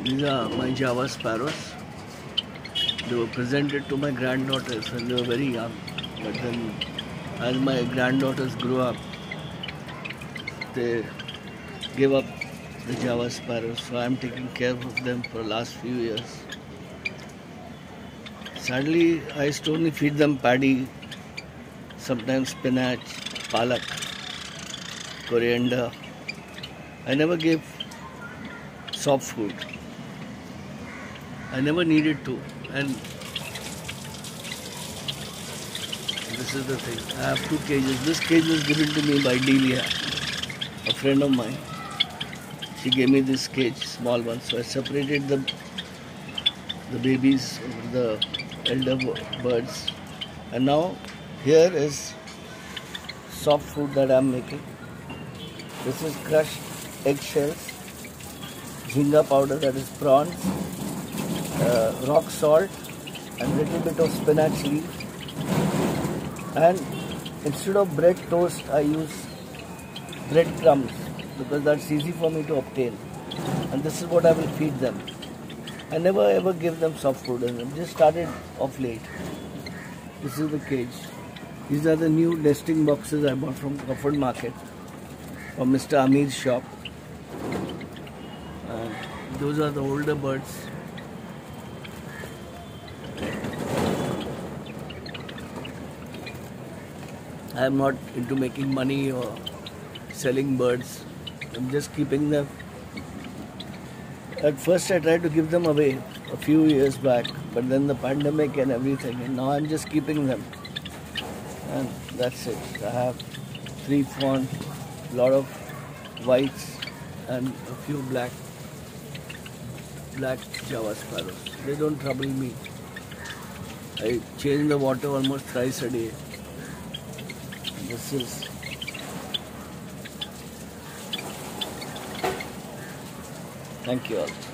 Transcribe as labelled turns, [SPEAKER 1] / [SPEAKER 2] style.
[SPEAKER 1] These are my Java sparrows. They were presented to my granddaughters when they were very young. But then, as my granddaughters grew up, they gave up the Java sparrows. So I'm taking care of them for the last few years. Sadly, I used to only feed them paddy, sometimes spinach, palak, coriander. I never gave soft food. I never needed to. And this is the thing. I have 2 cages. This cage was given to me by Delia, a friend of mine. She gave me this cage, small one. So I separated the babies from the elder birds. And now here is soft food that I am making. This is crushed eggshells, jhinga powder, that is prawns, rock salt, and little bit of spinach leaf. And instead of bread toast, I use bread crumbs because that's easy for me to obtain. And this is what I will feed them. I never ever give them soft food, and I just started off late. This is the cage. These are the new nesting boxes I bought from Crawford Market, from Mr. Amir's shop. And those are the older birds. I am not into making money or selling birds. I'm just keeping them. At first I tried to give them away a few years back, but then the pandemic and everything, and now I'm just keeping them. And that's it. I have 3 fawn, a lot of whites, and a few black Java sparrows. They don't trouble me. I change the water almost thrice a day. This is thank you all.